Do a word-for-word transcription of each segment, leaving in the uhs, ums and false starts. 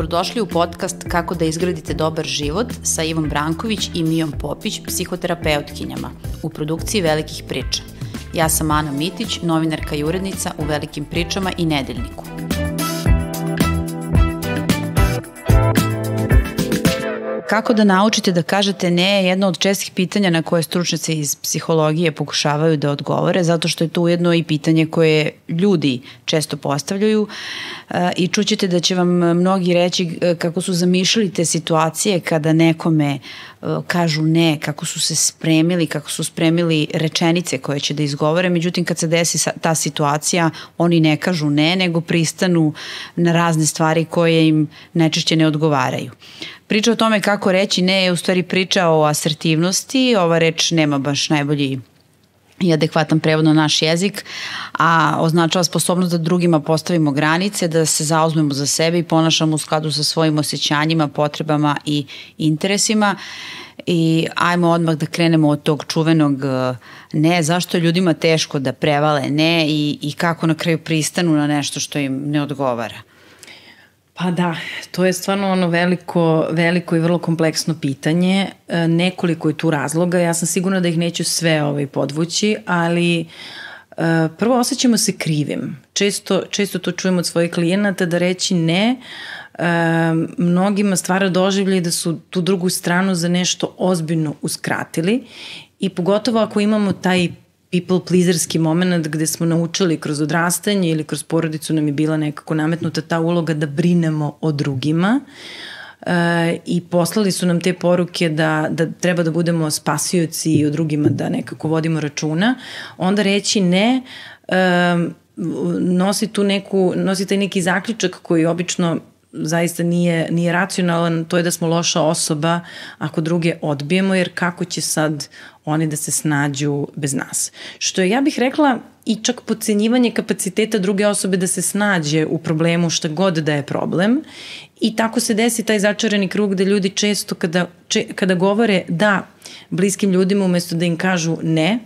Dobrodošli u podcast Kako da izgradite dobar život sa Ivom Branković i Mijom Popić, psihoterapeutkinjama, u produkciji Velikih priča. Ja sam Ana Mitić, novinarka i urednica u Velikim pričama i Nedeljniku. Kako da naučite da kažete ne je jedno od čestih pitanja na koje stručnjaci iz psihologije pokušavaju da odgovore, zato što je to ujedno i pitanje koje ljudi često postavljaju i čućete da će vam mnogi reći kako su zamišljali te situacije kada nekome kažu ne, kako su se spremili, kako su spremili rečenice koje će da izgovore, međutim kad se desi ta situacija oni ne kažu ne, nego pristanu na razne stvari koje im najčešće ne odgovaraju. Priča o tome kako reći ne je u stvari priča o asertivnosti, ova reč nema baš najbolji i adekvatan prevod na naš jezik, a označava sposobnost da drugima postavimo granice, da se zauzmemo za sebe i ponašamo u skladu sa svojim osjećanjima, potrebama i interesima. I ajmo odmah da krenemo od tog čuvenog ne, zašto je ljudima teško da prevale ne i, i kako na kraju pristanu na nešto što im ne odgovara. Pa da, to je stvarno ono veliko, veliko i vrlo kompleksno pitanje. Nekoliko je tu razloga, ja sam sigurna da ih neću sve ovaj podvući, ali prvo osjećamo se krivim. Često, često to čujemo od svojih klijenata da reći ne, mnogima stvara doživljaj da su tu drugu stranu za nešto ozbiljno uskratili i pogotovo ako imamo taj people pleaserski moment gde smo naučili kroz odrastanje ili kroz porodicu nam je bila nekako nametnuta ta uloga da brinemo o drugima e, i poslali su nam te poruke da, da treba da budemo spasioci i o drugima da nekako vodimo računa, onda reći ne e, nosi tu neku, nosi taj neki zaključak koji obično zaista nije, nije racionalan, to je da smo loša osoba ako druge odbijemo, jer kako će sad oni da se snađu bez nas. Što je, ja bih rekla, i čak podcenjivanje kapaciteta druge osobe da se snađe u problemu šta god da je problem i tako se desi taj začarani krug gde ljudi često kada, če, kada govore da bliskim ljudima umesto da im kažu ne,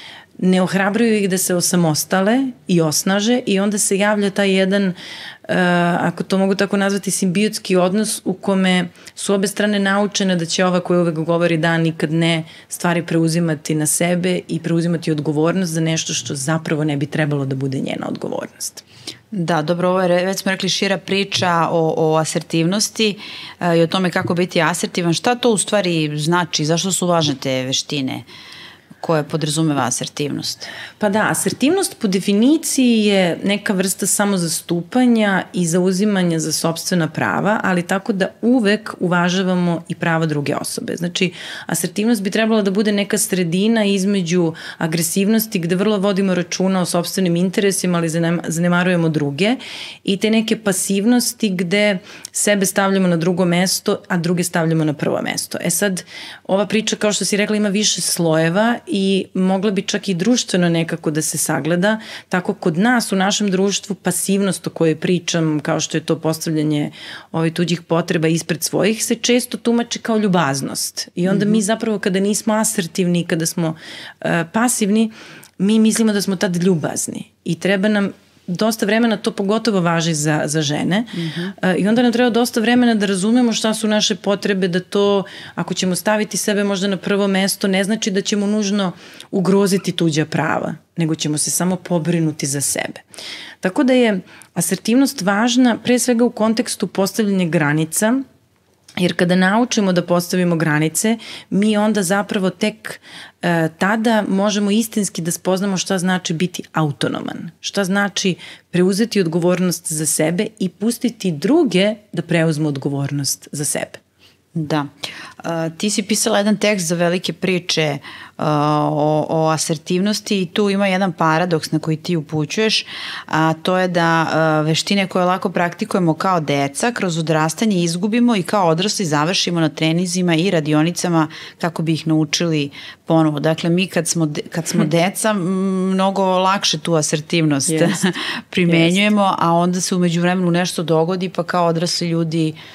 ne ohrabruju ih da se osamostale i osnaže i onda se javlja taj jedan, uh, ako to mogu tako nazvati, simbiotski odnos u kome su obe strane naučene da će ova koja uvek govori da nikad ne stvari preuzimati na sebe i preuzimati odgovornost za nešto što zapravo ne bi trebalo da bude njena odgovornost. Da, dobro, ovo je, već smo rekli, šira priča o, o asertivnosti uh, i o tome kako biti asertivan. Šta to u stvari znači? Zašto su važne te veštine koje podrazumeva asertivnost? Pa da, asertivnost po definiciji je neka vrsta samozastupanja i zauzimanja za sopstvena prava, ali tako da uvek uvažavamo i prava druge osobe. Znači, asertivnost bi trebala da bude neka sredina između agresivnosti gde vrlo vodimo računa o sopstvenim interesima, ali zanemarujemo druge, i te neke pasivnosti gde sebe stavljamo na drugo mesto, a druge stavljamo na prvo mesto. E sad, ova priča, kao što si rekla, ima više slojeva i mogla bi čak i društveno nekako da se sagleda. Tako kod nas u našem društvu pasivnost o kojoj pričam, kao što je to postavljanje ovih tuđih potreba ispred svojih, se često tumači kao ljubaznost. I onda mm-hmm. mi zapravo kada nismo asertivni, kada smo uh, pasivni, mi mislimo da smo tad ljubazni i treba nam dosta vremena, to pogotovo važi za, za žene, mm-hmm. uh, i onda nam treba dosta vremena da razumemo šta su naše potrebe, da to, ako ćemo staviti sebe možda na prvo mesto, ne znači da ćemo nužno ugroziti tuđa prava, nego ćemo se samo pobrinuti za sebe. Tako da je asertivnost važna pre svega u kontekstu postavljanja granica, jer kada naučimo da postavimo granice, mi onda zapravo tek e, tada možemo istinski da spoznamo šta znači biti autonoman, šta znači preuzeti odgovornost za sebe i pustiti druge da preuzmu odgovornost za sebe. Da. Uh, ti si pisala jedan tekst za Velike priče uh, o, o asertivnosti i tu ima jedan paradoks na koji ti upućuješ, a to je da uh, veštine koje lako praktikujemo kao deca kroz odrastanje izgubimo i kao odrasli završimo na treninzima i radionicama kako bi ih naučili ponovo. Dakle, mi kad smo, kad smo deca mnogo lakše tu asertivnost primenjujemo, a onda se umeđu vremenu nešto dogodi pa kao odrasli ljudi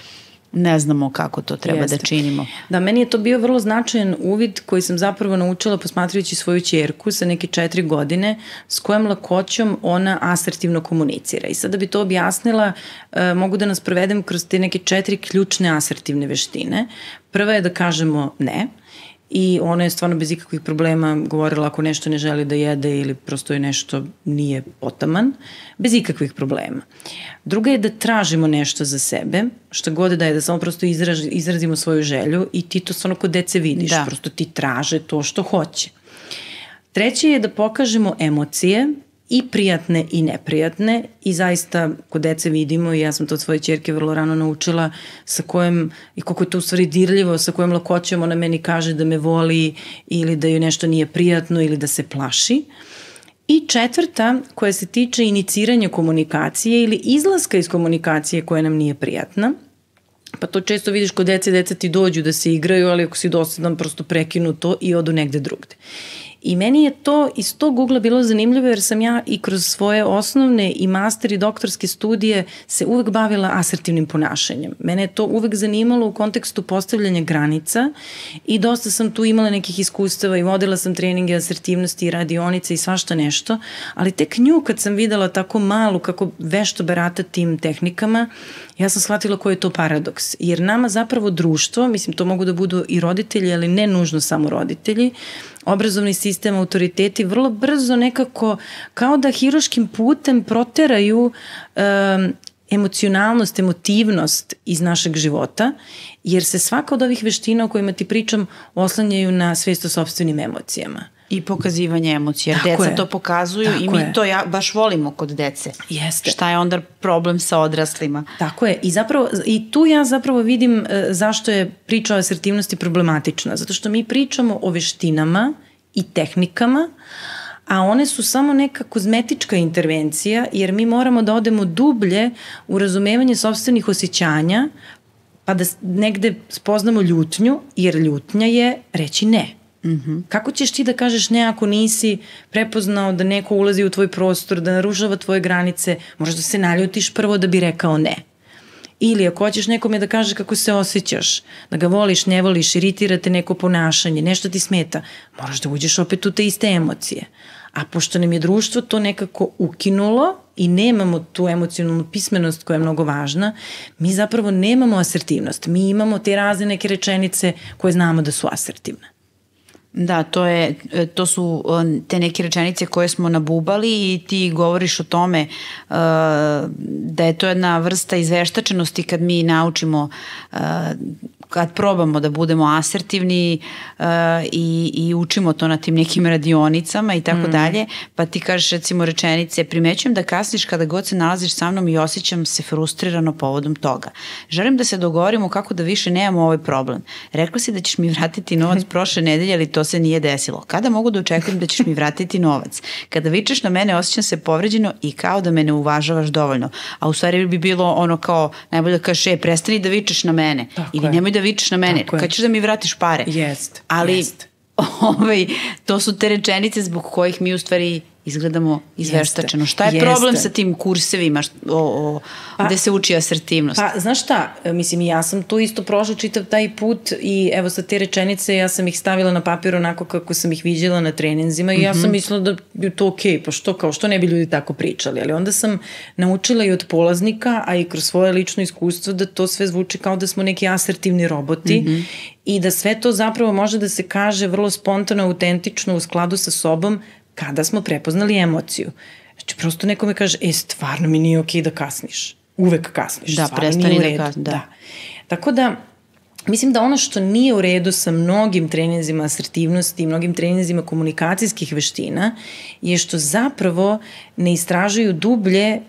ne znamo kako to treba Jeste. da činimo. Da, meni je to bio vrlo značajan uvid koji sam zapravo naučila posmatrajući svoju ćerku sa neke četiri godine s kojom lakoćom ona asertivno komunicira. I sad da bi to objasnila, eh, mogu da nas provedem kroz te neke četiri ključne asertivne veštine. Prva je da kažemo ne. I ona je stvarno bez ikakvih problema govorila ako nešto ne želi da jede ili prosto je nešto nije potaman, bez ikakvih problema. Druga je da tražimo nešto za sebe, šta god da je, da samo prosto izraž, izrazimo svoju želju i ti to stvarno kod dece vidiš, da. Prosto ti traže to što hoće. Treće je da pokažemo emocije, i prijatne i neprijatne i zaista kod dece vidimo i ja sam to od svoje ćerke vrlo rano naučila sa kojom, i koliko je to u stvari dirljivo, sa kojom lakoćom ona meni kaže da me voli ili da joj nešto nije prijatno ili da se plaši. I četvrta koja se tiče iniciranja komunikacije ili izlaska iz komunikacije koja nam nije prijatna. Pa to često vidiš kod dece, deca ti dođu da se igraju, ali ako si dosadan prosto prekinu to i odu negde drugde. I meni je to iz tog ugla bilo zanimljivo jer sam ja i kroz svoje osnovne i master i doktorske studije se uvek bavila asertivnim ponašanjem. Mene je to uvek zanimalo u kontekstu postavljanja granica i dosta sam tu imala nekih iskustava i vodila sam treninge asertivnosti i radionice i svašta nešto, ali tek nju kad sam videla tako malu kako vešto barata tim tehnikama, ja sam shvatila koji je to paradoks. Jer nama zapravo društvo, mislim to mogu da budu i roditelji, ali ne nužno samo roditelji, obrazovni sistem, autoriteti vrlo brzo nekako kao da hiruškim putem proteraju um, emocionalnost, emotivnost iz našeg života, jer se svaka od ovih veština o kojima ti pričam oslanjaju na svest o sopstvenim emocijama. I pokazivanje emocija. Tako Deca je. To pokazuju Tako i mi je. to ja baš volimo kod dece. Jeste. Šta je onda problem sa odraslima? Tako je. I, zapravo, i tu ja zapravo vidim e, zašto je priča o asertivnosti problematična. Zato što mi pričamo o veštinama i tehnikama, a one su samo neka kozmetička intervencija, jer mi moramo da odemo dublje u razumevanje sopstvenih osjećanja, pa da negde spoznamo ljutnju, jer ljutnja je reći ne. Mm-hmm. Kako ćeš ti da kažeš ne ako nisi prepoznao da neko ulazi u tvoj prostor, da narušava tvoje granice, možda se naljutiš prvo da bi rekao ne. Ili ako hoćeš nekome da kažeš kako se osjećaš, da ga voliš, ne voliš, iritira te neko ponašanje, nešto ti smeta, moraš da uđeš opet u te iste emocije. A pošto nam je društvo to nekako ukinulo i nemamo tu emocionalnu pismenost koja je mnogo važna, mi zapravo nemamo asertivnost. Mi imamo te razne neke rečenice koje znamo da su asertivne. Da, to, je, to su te neke rečenice koje smo nabubali i ti govoriš o tome uh, da je to jedna vrsta izveštačenosti kad mi naučimo, uh, kad probamo da budemo asertivni uh, i, i učimo to na tim nekim radionicama i tako mm. dalje, pa ti kažeš recimo rečenice, primećujem da kasniš kada god se nalaziš sa mnom i osjećam se frustrirano povodom toga. Želim da se dogovorimo kako da više nemamo ovaj problem. Rekla si da ćeš mi vratiti novac prošle nedelje, ali to se nije desilo. Kada mogu da očekujem da ćeš mi vratiti novac? Kada vičeš na mene, osjećam se povređeno i kao da me ne uvažavaš dovoljno. A u stvari bi bilo ono kao, najbolje da kažeš, e, prestani da vičeš na mene. Tako ili je. Nemoj da vičeš na mene. Tako kad ćeš da mi vratiš pare? Jest. Ali jest. Ovaj, to su te rečenice zbog kojih mi u stvari izgledamo izveštačeno. Šta je Jeste. problem sa tim kursevima o, o, pa, gde se uči asertivnost? Pa, znaš šta, mislim, ja sam tu isto prošla čitav taj put i evo sa te rečenice ja sam ih stavila na papir onako kako sam ih viđala na treninzima i mm-hmm. ja sam mislila da je to okej, okay, pa što, kao što ne bi ljudi tako pričali, ali onda sam naučila i od polaznika, a i kroz svoje lično iskustvo da to sve zvuči kao da smo neki asertivni roboti mm-hmm. i da sve to zapravo može da se kaže vrlo spontano, autentično, u skladu sa sobom, kada smo prepoznali emociju. Znači, prosto neko me kaže, e, stvarno mi nije okej da kasniš. Uvek kasniš. Da, prestani da kasniš. Da. da. Tako da, mislim da ono što nije u redu sa mnogim treninzima asertivnosti i mnogim treninzima komunikacijskih veština je što zapravo ne istražuju dublje e,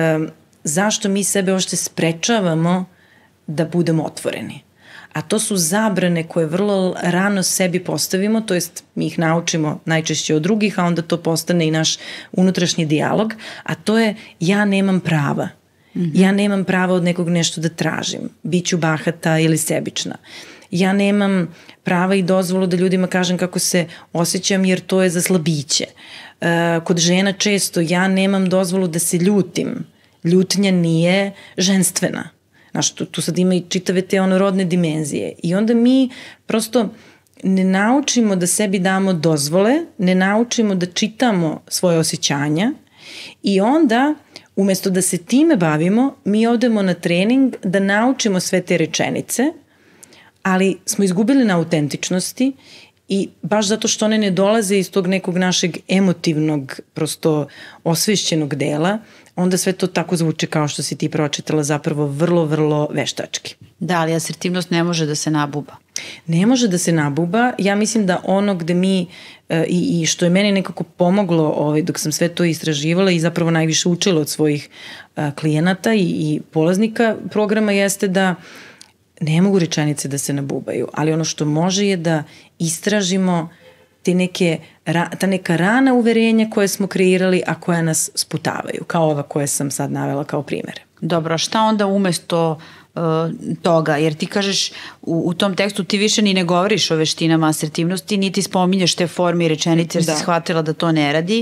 zašto mi sebe ošte sprečavamo da budemo otvoreni. A to su zabrane koje vrlo rano sebi postavimo, to jest mi ih naučimo najčešće od drugih, a onda to postane i naš unutrašnji dijalog, a to je ja nemam prava. Mm-hmm. Ja nemam prava od nekog nešto da tražim, biću bahata ili sebična. Ja nemam prava i dozvolu da ljudima kažem kako se osjećam jer to je za slabiće. E, kod žena često ja nemam dozvolu da se ljutim. Ljutnja nije ženstvena. Znaš, tu, tu sad ima i čitave te ono rodne dimenzije. I onda mi prosto ne naučimo da sebi damo dozvole, ne naučimo da čitamo svoje osjećanja i onda umesto da se time bavimo, mi odemo na trening da naučimo sve te rečenice, ali smo izgubili na autentičnosti i baš zato što one ne dolaze iz tog nekog našeg emotivnog, prosto osvešćenog dela, onda sve to tako zvuče kao što si ti pročitala, zapravo vrlo, vrlo veštački. Da, ali asertivnost ne može da se nabuba. Ne može da se nabuba. Ja mislim da ono gde mi, e, i, i što je meni nekako pomoglo ovaj, dok sam sve to istraživala i zapravo najviše učila od svojih e, klijenata i, i polaznika programa jeste da ne mogu rečenice da se nabubaju, ali ono što može je da istražimo te neke, ta neka rana uverenja koje smo kreirali, a koja nas sputavaju, kao ova koje sam sad navela kao primere. Dobro, a šta onda umesto uh, toga? Jer ti kažeš u, u tom tekstu ti više ni ne govoriš o veštinama asertivnosti, niti spominješ te forme i rečenice jer da. si shvatila da to ne radi.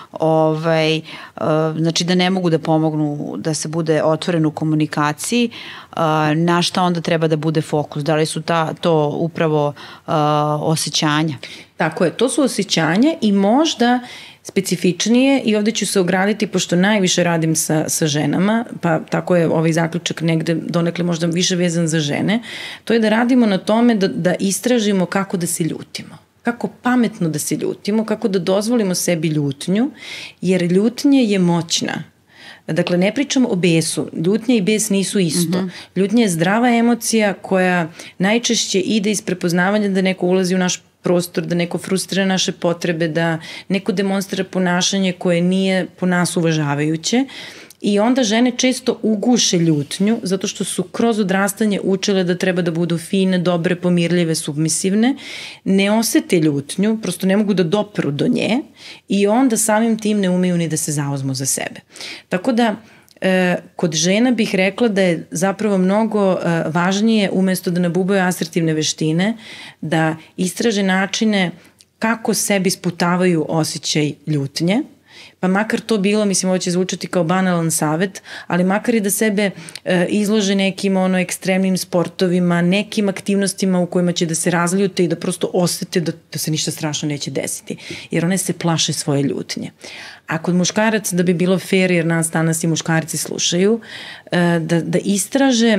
Ovaj, uh, znači da ne mogu da pomognu da se bude otvoren u komunikaciji. Uh, na šta onda treba da bude fokus? Da li su ta, to upravo uh, osjećanja? Tako je, to su osjećanja i možda specifičnije, i ovde ću se ograditi pošto najviše radim sa, sa ženama, pa tako je ovaj zaključak negde donekle možda više vezan za žene, to je da radimo na tome da, da istražimo kako da se ljutimo. Kako pametno da se ljutimo, kako da dozvolimo sebi ljutnju, jer ljutnja je moćna. Dakle, ne pričamo o besu. Ljutnja i bes nisu isto. Mm-hmm. Ljutnja je zdrava emocija koja najčešće ide iz prepoznavanja da neko ulazi u naš prostor, da neko frustrira naše potrebe, da neko demonstrira ponašanje koje nije po nas uvažavajuće. I onda žene često uguše ljutnju zato što su kroz odrastanje učile da treba da budu fine, dobre, pomirljive, submisivne, ne osete ljutnju, prosto ne mogu da dopru do nje i onda samim tim ne umeju ni da se zauzmu za sebe. Tako da e, kod žena bih rekla da je zapravo mnogo e, važnije umesto da nabubaju asertivne veštine, da istraže načine kako sebi sputavaju osjećaj ljutnje, pa makar to bilo, mislim, ovo će zvučati kao banalan savet, ali makar i da sebe e, izlože nekim ono ekstremnim sportovima, nekim aktivnostima u kojima će da se razljute i da prosto osete da, da se ništa strašno neće desiti, jer one se plaše svoje ljutnje. A kod muškaraca, da bi bilo fair, jer nas danas i muškarci slušaju, e, da, da istraže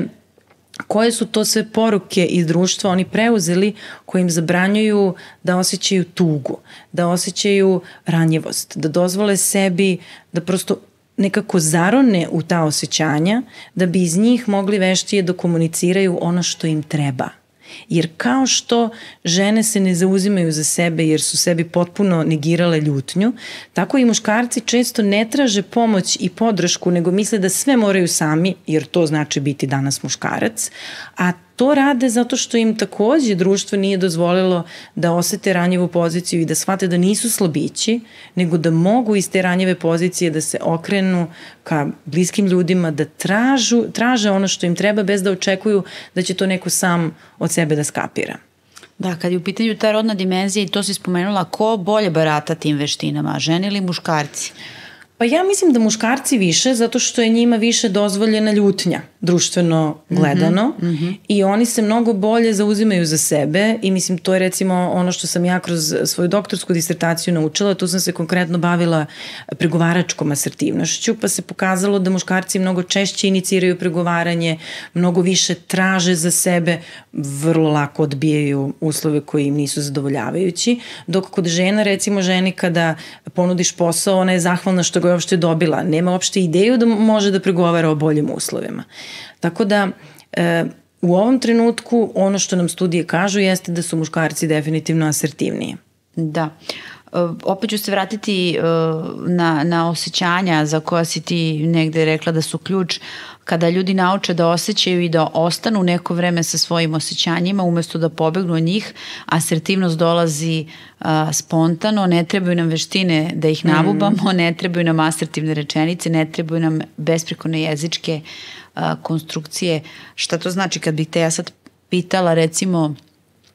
koje su to sve poruke iz društva oni preuzeli koje im zabranjuju da osjećaju tugu, da osjećaju ranjivost, da dozvole sebi da prosto nekako zarone u ta osjećanja da bi iz njih mogli veštije da komuniciraju ono što im treba. Jer kao što žene se ne zauzimaju za sebe jer su sebi potpuno negirale ljutnju, tako i muškarci često ne traže pomoć i podršku, nego misle da sve moraju sami, jer to znači biti danas muškarac, a to rade zato što im takođe društvo nije dozvolilo da osete ranjivu poziciju i da shvate da nisu slabići, nego da mogu iz te ranjive pozicije da se okrenu ka bliskim ljudima, da tražu, traže ono što im treba bez da očekuju da će to neko sam od sebe da skapira. Da, kad je u pitanju ta rodna dimenzija i to si spomenula, ko bolje barata tim veštinama, žene ili muškarci? Pa ja mislim da muškarci više, zato što je njima više dozvoljena ljutnja, društveno gledano, mm-hmm. i oni se mnogo bolje zauzimaju za sebe i mislim to je recimo ono što sam ja kroz svoju doktorsku disertaciju naučila, tu sam se konkretno bavila pregovaračkom asertivnošću, pa se pokazalo da muškarci mnogo češće iniciraju pregovaranje, mnogo više traže za sebe, vrlo lako odbijaju uslove koji im nisu zadovoljavajući, dok kod žena, recimo ženi kada ponudiš posao, ona je zahvalna što ga je uopšte dobila, nema uopšte ideju da može da pregovara o boljim uslovima. Tako da e, u ovom trenutku ono što nam studije kažu jeste da su muškarci definitivno asertivniji. Da. E, opet ću se vratiti e, na, na osjećanja za koja si ti negde rekla da su ključ. Kada ljudi nauče da osjećaju i da ostanu neko vreme sa svojim osjećanjima umesto da pobegnu od njih, asertivnost dolazi a, spontano, ne trebaju nam veštine da ih nabubamo, mm. ne trebaju nam asertivne rečenice, ne trebaju nam besprekorne jezičke a, konstrukcije. Šta to znači kad bih te ja sad pitala recimo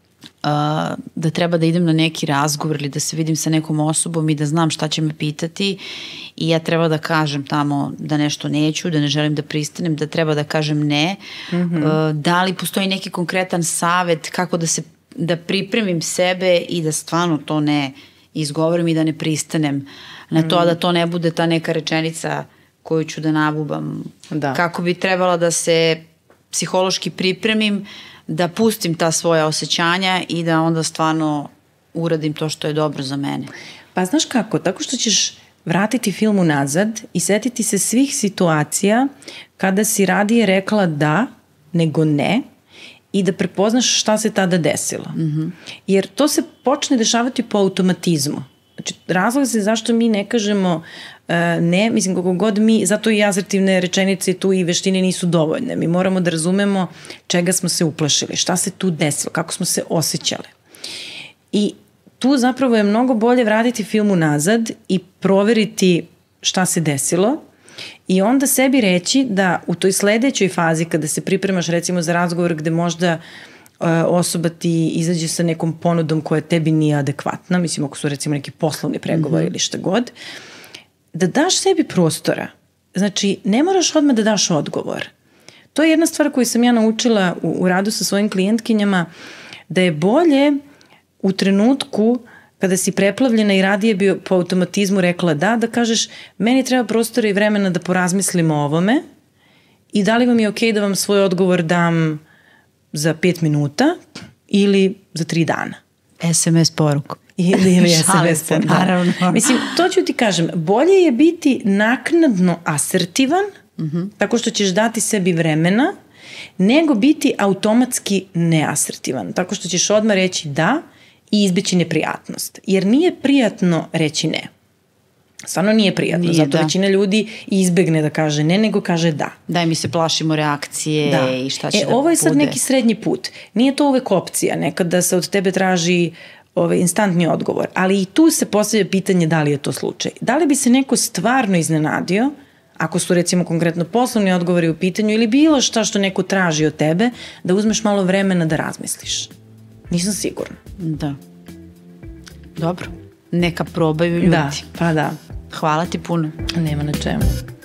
da treba da idem na neki razgovor ili da se vidim sa nekom osobom i da znam šta će me pitati i ja treba da kažem tamo da nešto neću, da ne želim da pristanem, da treba da kažem ne. Mm-hmm. Da li postoji neki konkretan savet kako da se da pripremim sebe i da stvarno to ne izgovorim i da ne pristanem na to, mm-hmm. da to ne bude ta neka rečenica koju ću da nabubam. Da. Kako bi trebala da se psihološki pripremim, da pustim ta svoja osjećanja i da onda stvarno uradim to što je dobro za mene. Pa znaš kako, tako što ćeš vratiti film unazad i setiti se svih situacija kada si radije rekla da nego ne i da prepoznaš šta se tada desilo. Mm-hmm. Jer to se počne dešavati po automatizmu. Znači, razlog se zašto mi ne kažemo uh, ne, mislim kako god mi, zato i azertivne rečenice tu i veštine nisu dovoljne. Mi moramo da razumemo čega smo se uplašili, šta se tu desilo, kako smo se osjećali. I tu zapravo je mnogo bolje vratiti film unazad i proveriti šta se desilo i onda sebi reći da u toj sledećoj fazi kada se pripremaš recimo za razgovor gde možda osoba ti izađe sa nekom ponudom koja tebi nije adekvatna, mislim ako su recimo neki poslovni pregovori mm-hmm. ili šta god, da daš sebi prostora. Znači, ne moraš odmah da daš odgovor. To je jedna stvar koju sam ja naučila u, u radu sa svojim klijentkinjama, da je bolje u trenutku kada si preplavljena i radije bi po automatizmu rekla da, da kažeš meni treba prostora i vremena da porazmislimo o ovome i da li vam je okej da vam svoj odgovor dam za pet minuta ili za tri dana. es em es poruku. Ili, ili es em es poruku. Naravno. Mislim, to ću ti kažem, bolje je biti naknadno asertivan, mm-hmm. tako što ćeš dati sebi vremena, nego biti automatski neasertivan, tako što ćeš odmah reći da i izbeći neprijatnost. Jer nije prijatno reći ne. Stvarno nije prijatno, nije, zato da. Većina ljudi izbegne da kaže ne, nego kaže da. Da, i mi se plašimo reakcije da. I šta će e, da bude. Ovo je sad neki srednji put. Nije to uvek opcija, nekada se od tebe traži ovaj, instantni odgovor, ali i tu se postavlja pitanje da li je to slučaj. Da li bi se neko stvarno iznenadio, ako su recimo konkretno poslovni odgovori u pitanju ili bilo šta što neko traži od tebe, da uzmeš malo vremena da razmisliš. Nisam sigurna. Da. Dobro. Neka probaju ljudi. Da, pa da. Hvala ti puno. Nema na čemu.